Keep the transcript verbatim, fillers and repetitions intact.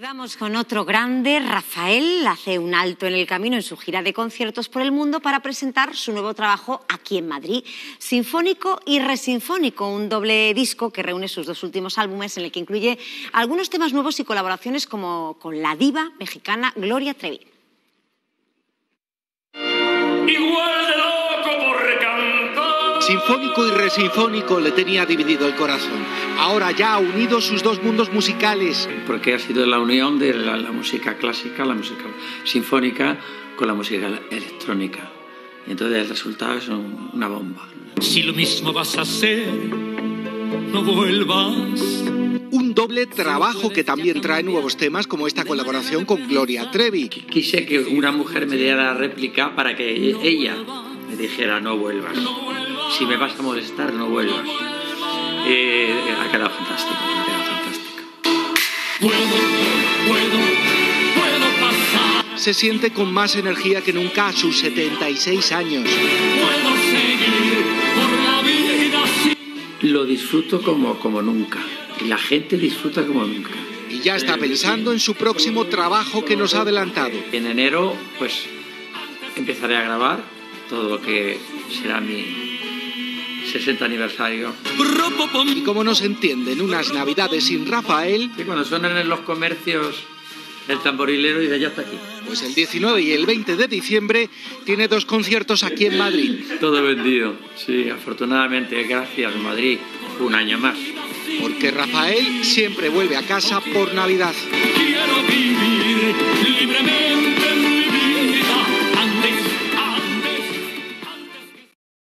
Vamos con otro grande. Rafael hace un alto en el camino en su gira de conciertos por el mundo para presentar su nuevo trabajo aquí en Madrid. Sinfónico y Resinfónico, un doble disco que reúne sus dos últimos álbumes, en el que incluye algunos temas nuevos y colaboraciones como con la diva mexicana Gloria Trevi. Igual de loco por cantar. Sinfónico y Resinfónico le tenía dividido el corazón. Ahora ya ha unido sus dos mundos musicales. Porque ha sido la unión de la, la música clásica, la música sinfónica, con la música electrónica. Y entonces el resultado es un, una bomba. Si lo mismo vas a hacer, no vuelvas. Un doble trabajo que también trae nuevos temas, como esta colaboración con Gloria Trevi. Quise que una mujer me diera la réplica para que ella me dijera no vuelvas. Si me vas a molestar, no vuelvas. Eh, ha quedado fantástico, ha quedado fantástico. Puedo, puedo, puedo pasar. Se siente con más energía que nunca a sus setenta y seis años. Puedo seguir por la vida así. Lo disfruto como, como nunca. Y la gente disfruta como nunca. Y ya está pensando en su próximo trabajo que nos ha adelantado. En enero, pues, empezaré a grabar todo lo que será mi sesenta aniversario. Y como no se entienden unas navidades sin Rafael... Sí, cuando suenan en los comercios el tamborilero y ya está aquí. Pues el diecinueve y el veinte de diciembre tiene dos conciertos aquí en Madrid. Todo vendido, sí, afortunadamente, gracias Madrid, un año más. Porque Rafael siempre vuelve a casa por Navidad. Quiero vivir libremente.